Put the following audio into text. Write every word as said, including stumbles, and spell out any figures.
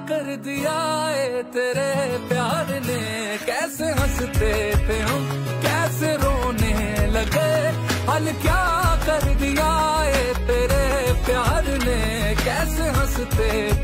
कर दिया है तेरे प्यार ने, कैसे हंसते थे हम कैसे रोने लगे, हाल क्या कर दिया है तेरे प्यार ने, कैसे हंसते